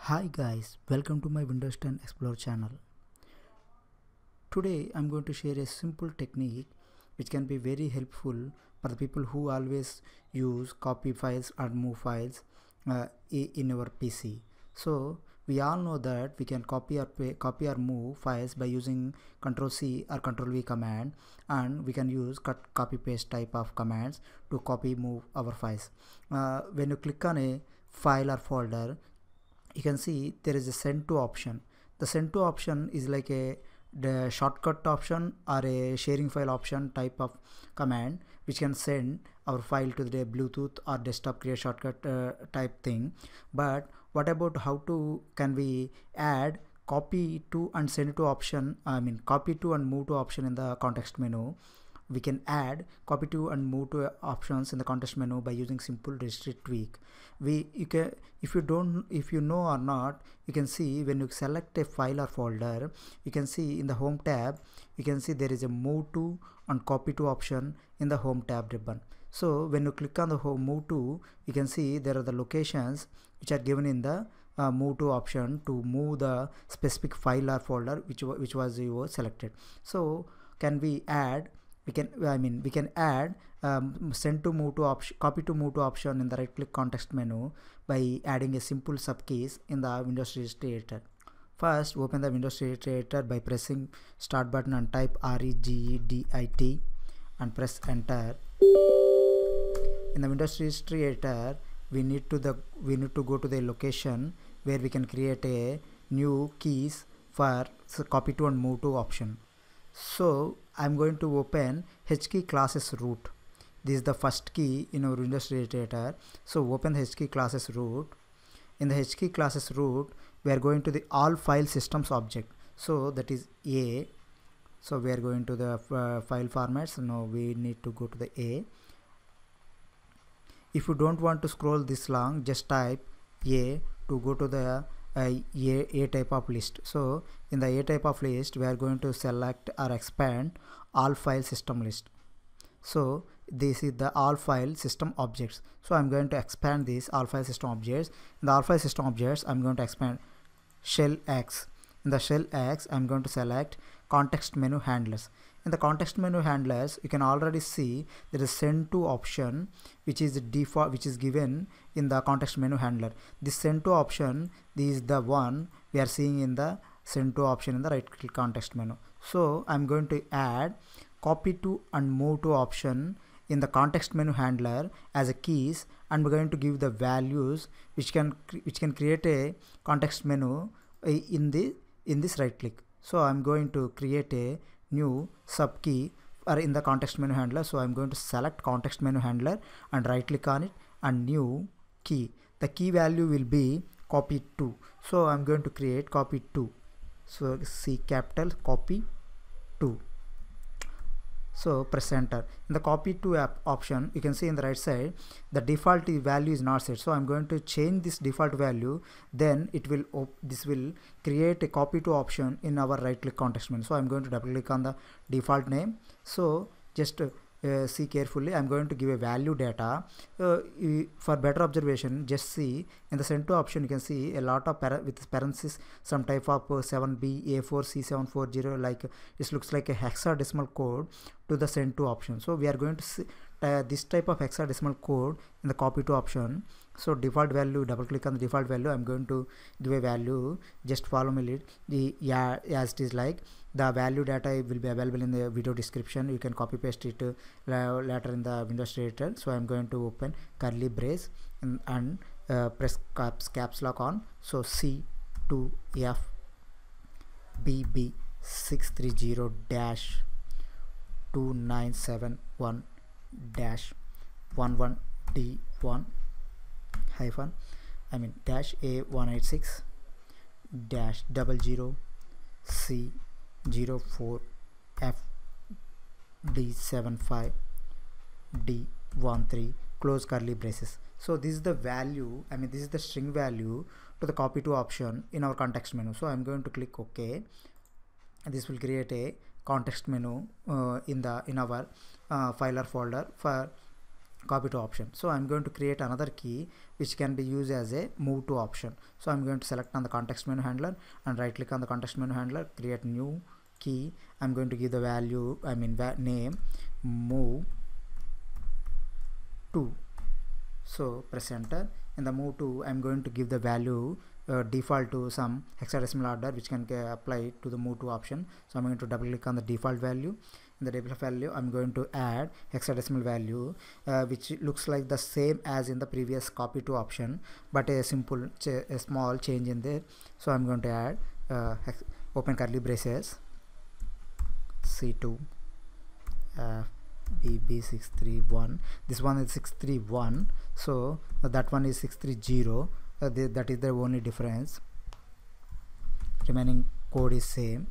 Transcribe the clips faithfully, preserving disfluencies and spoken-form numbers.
Hi guys, welcome to my Windows ten Explorer channel. Today I'm going to share a simple technique which can be very helpful for the people who always use copy files or move files uh, in our P C. So we all know that we can copy or copy or move files by using control C or control V command, and we can use cut copy paste type of commands to copy move our files. Uh, when you click on a file or folder, you can see there is a send to option. The send to option is like a the shortcut option or a sharing file option type of command which can send our file to the Bluetooth or desktop create shortcut uh, type thing. But what about how to can we add copy to and send to option, I mean copy to and move to option in the context menu? We can add copy to and move to options in the context menu by using simple registry tweak. We you can, if you don't if you know or not, you can see when you select a file or folder, you can see in the home tab, you can see there is a move to and copy to option in the home tab ribbon. So when you click on the home move to, you can see there are the locations which are given in the uh, move to option to move the specific file or folder which which was you selected. So can we add we can I mean we can add um, send to move to option, copy to move to option in the right click context menu by adding a simple subkeys in the Windows Registry Editor. First, open the Windows Registry Editor by pressing start button and type R E G E D I T and press enter. In the Windows Registry Editor, we need to the we need to go to the location where we can create a new keys for copy to and move to option. So I'm going to open H key classes root. This is the first key in our Windows Editor. So open the H key classes root. In the H key classes root, we are going to the all file systems object. So that is A. So we are going to the uh, file formats. Now we need to go to the A. If you don't want to scroll this long, just type A to go to the uh, A, A type of list. So in the A type of list, we are going to select or expand all file system list. So this is the all file system objects. So I'm going to expand this all file system objects. In the all file system objects, I'm going to expand shell X. In the shell X, I'm going to select context menu handlers. In the context menu handlers, you can already see there is send to option which is default which is given in the context menu handler. This send to option, this is the one we are seeing in the send to option in the right click context menu. So I'm going to add copy to and move to option in the context menu handler as a keys, and we're going to give the values which can which can create a context menu in the in this right click. So I'm going to create a new sub key or in the context menu handler. So I'm going to select context menu handler and right click on it and new key. The key value will be copy to. So I'm going to create copy to. So C capital copy to. So press enter. In the copy to app option, you can see in the right side the default value is not set. So I'm going to change this default value. Then it will this will create a copy to option in our right click context menu. So I'm going to double click on the default name. So just uh, Uh, see carefully, I'm going to give a value data. Uh, for better observation, just see in the send to option, you can see a lot of para with parentheses, some type of uh, seven B A four C seven forty, like this looks like a hexadecimal code to the send to option. So we are going to see uh, this type of hexadecimal code in the copy to option. So default value, double click on the default value. I'm going to give a value, just follow me lead. The yeah, as it is like the value data will be available in the video description. You can copy paste it uh, later in the Windows Editor. So I'm going to open curly brace and, and uh, press caps, caps lock on. So C two F B B six three zero dash two nine seven one dash one one D one hyphen I mean dash A one eight six dash double zero C zero four F D seven five D one three close curly braces. So this is the value, I mean this is the string value to the copy to option in our context menu. So I'm going to click OK, and this will create a context menu uh, in the in our uh, file or folder for copy to option. So I'm going to create another key which can be used as a move to option. So I'm going to select on the context menu handler and right click on the context menu handler, create new key. I'm going to give the value, I mean name, move to. So press enter. In the move to, I'm going to give the value uh, default to some hexadecimal order which can get apply to the move to option. So I'm going to double click on the default value. In the default value, I'm going to add hexadecimal value uh, which looks like the same as in the previous copy to option, but a simple a small change in there. So I'm going to add uh, open curly braces C two uh, B B six three one. This one is six three one, so uh, that one is six three zero. Uh, th that is the only difference. Remaining code is same.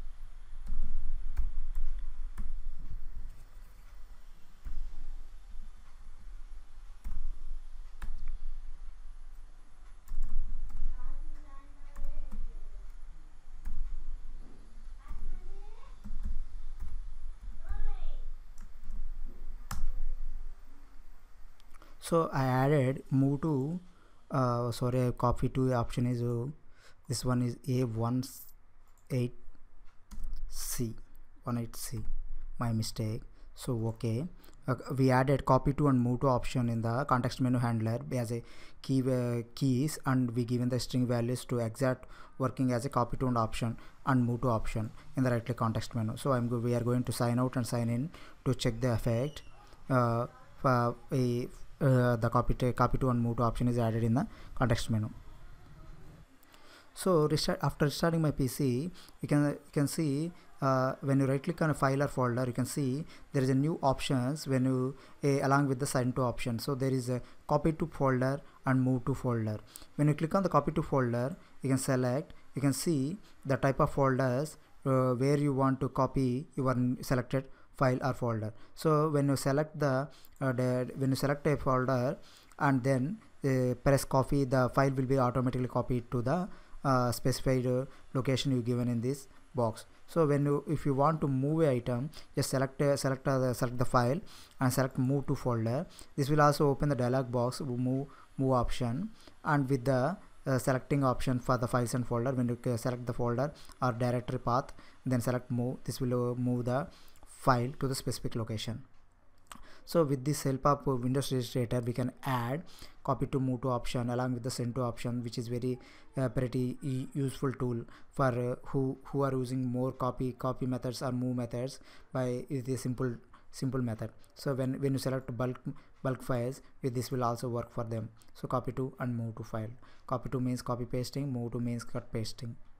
So I added move to uh, sorry copy to option is uh, this one is A one eight C one eight C, my mistake. So okay, uh, we added copy to and move to option in the context menu handler as a key uh, keys, and we given the string values to exact working as a copy to and option and move to option in the right click context menu. So I'm go we are going to sign out and sign in to check the effect. Uh, uh, a Uh, the copy to copy to and move to option is added in the context menu. So restart, after restarting my P C, you can you can see uh, when you right click on a file or folder, you can see there is a new options when you uh, along with the sign to option. So there is a copy to folder and move to folder. When you click on the copy to folder, you can select, you can see the type of folders uh, where you want to copy your selected file or folder. So when you select the, uh, the when you select a folder and then uh, press copy, the file will be automatically copied to the uh, specified uh, location you given in this box. So when you if you want to move an item, just select uh, select uh, select the file and select move to folder. This will also open the dialog box move move option, and with the uh, selecting option for the files and folder, when you uh, select the folder or directory path, then select move, this will uh, move the file to the specific location. So with this help of Windows Illustrator, we can add copy to move to option along with the send to option, which is very uh, pretty e useful tool for uh, who who are using more copy copy methods or move methods by is a simple simple method. So when when you select bulk bulk files, with this will also work for them. So copy to and move to file. Copy to means copy pasting, move to means cut pasting.